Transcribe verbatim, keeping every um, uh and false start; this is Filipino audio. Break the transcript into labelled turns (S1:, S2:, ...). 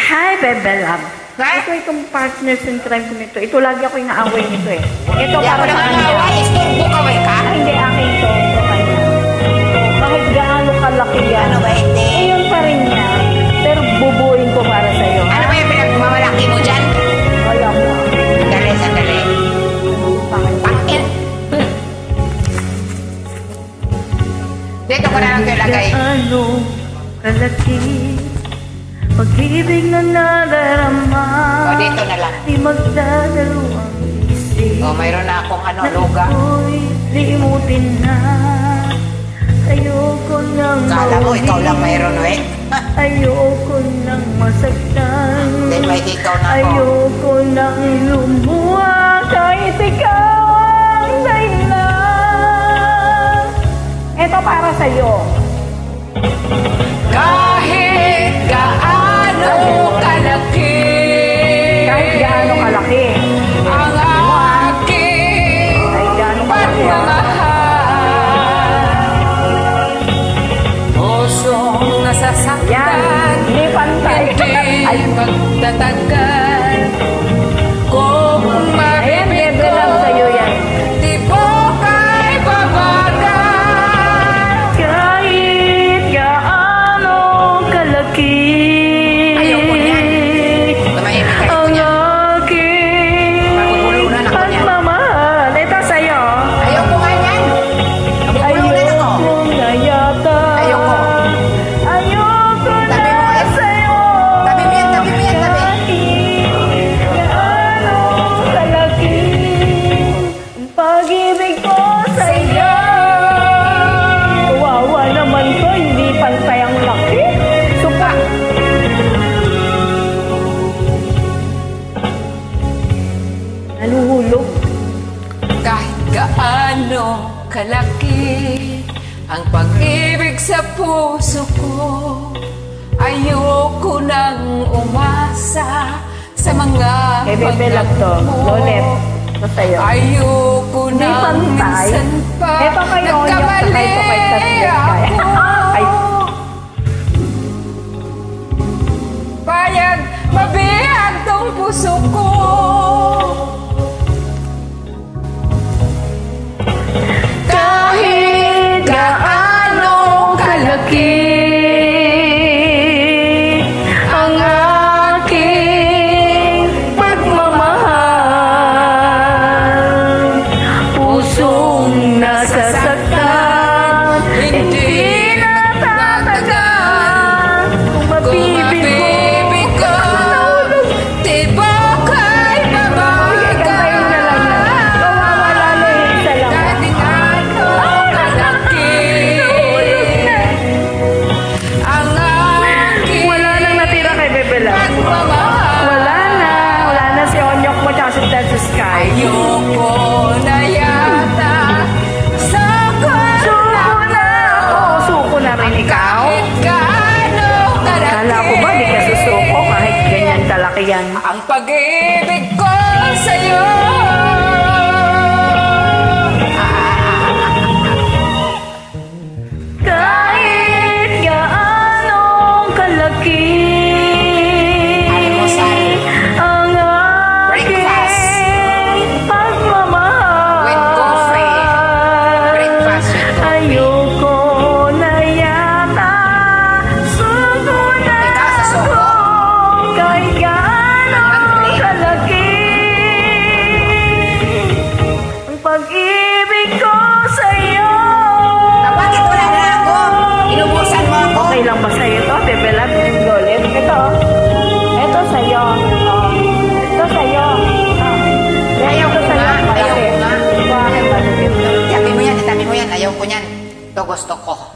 S1: Hi, Bebe Love.
S2: Ha?
S1: Ito itong partners in crime ko nito. Ito lagi ako inaaway nito eh. Ito
S2: Hindi ako
S1: para sa
S2: naman
S1: kanya.
S2: naaway. Istorbo ka ba ka?
S1: Ay, hindi akin to. Ito kanya. Kahit gaano kalaki yan.
S2: Ano ba hindi?
S1: Eh, yun pa rin niya. Pero bubuin ko para sa'yo.
S2: Ano ba yung pinagmamalaki mo dyan?
S1: Wala mo.
S2: Sandali, sandali. Pangil. Dito ko na lang ito ilagay.
S1: Gaano kalaki pag-ibig na nadarama.
S2: O, dito na lang.
S1: Di magdadalawang isip.
S2: O, mayroon na akong ano, luga.
S1: Ako'y limutin na. Ayoko nang
S2: Kala mo, ikaw lang mayroon, eh.
S1: Ayoko nang masaktan.
S2: Then may ikaw na ako.
S1: Ayoko nang lumuha kahit ikaw ang dahilan. Ito para sa'yo.
S2: Kahit gaano kalaki,
S1: Kahit gaano kalaki.
S2: ang aking
S1: Kahit gaano kalaki. ah.
S2: pagmamahal, pusong
S1: Yan.
S2: nasasaktan,
S1: Hindi pantay.
S2: hindi
S1: Ay,
S2: magtatagal. Kung
S1: ayan,
S2: mabibig
S1: bebe
S2: ko,
S1: lang sa'yo yan.
S2: di po kay babagal.
S1: Kahit gaano kalaki.
S2: Ayoko niyan. Tumahimik ka, ayoko
S1: Ang
S2: niyan.
S1: aking
S2: Magugulunan ako niyan.
S1: pagmamahal. Ito sa'yo.
S2: Ayoko nga yan. Nabubulunan ako.
S1: Ayoko na yata.
S2: Ayoko.
S1: Ayoko na
S2: Tabi mo yan.
S1: sa'yo.
S2: Tabi mo yan, tabi mo yan, tabi.
S1: Kahit gaano kalaki ang pag-ibig ko sa'yo. Kawawa naman to, hindi pantay ang laki. Suka. Naluhulog.
S2: Kahit gaano kalaki ang pag-ibig sa puso ko, ayoko nang umasa sa mga
S1: Kay Bebe Love to.
S2: paglag mo.
S1: Lolet. Ito sa'yo.
S2: Ayoko
S1: Hindi
S2: nang
S1: pantay.
S2: minsan pa
S1: Ito kay Onyok,
S2: nagkamali
S1: saka ito kay Tasbet.
S2: ako.
S1: Ay.
S2: Payag mabihag tong puso ko. Kahit gaano kalaki
S1: ang aking pagmamahal, pusong nasasaktan, hindi natatagal. Kung
S2: kung mabibig ko, di ba kay babagal?
S1: Kantayin na lang na. Mawawala na yung isa lang.
S2: Kahit gaano kalaki ang aking
S1: Wala nang natira kay Bebe Love.
S2: pagmamahal.
S1: Wala na. Wala na si Onyok mo tsaka si Ted Sky.
S2: Ayoko na yata. Suko
S1: Suko
S2: na
S1: na ako. Suko na rin ikaw.
S2: kahit gaano kalaki.
S1: Kala ko ba di ka susuko kahit ganyan kalaki yan?
S2: Ang pag-ibig ko sa'yo.
S1: Kahit gaano kalaki
S2: Almusal.
S1: ang
S2: Breakfast.
S1: aking pagmamahal.
S2: With coffee. Breakfast with coffee.
S1: Ayoko na yata. Suko na
S2: Ikaw sa suko.
S1: ako. Kahit gaano
S2: Monthly.
S1: kalaki ang pag-ibig ko sa'yo.
S2: Bakit wala na ako? Inubusan mo ako?
S1: Okay lang ba sa'yo to? Bebe Love, Lolet? Ito. Ito sa'yo. Oh. Ito sa'yo. Oh.
S2: Ayaw
S1: Ito
S2: ko
S1: sa'yo.
S2: nga. Ayaw
S1: Malaki.
S2: ko nga.
S1: Ito akin, malaki.
S2: Itabi mo yan, itabi mo yan. Ayaw ko yan. Ito gusto ko.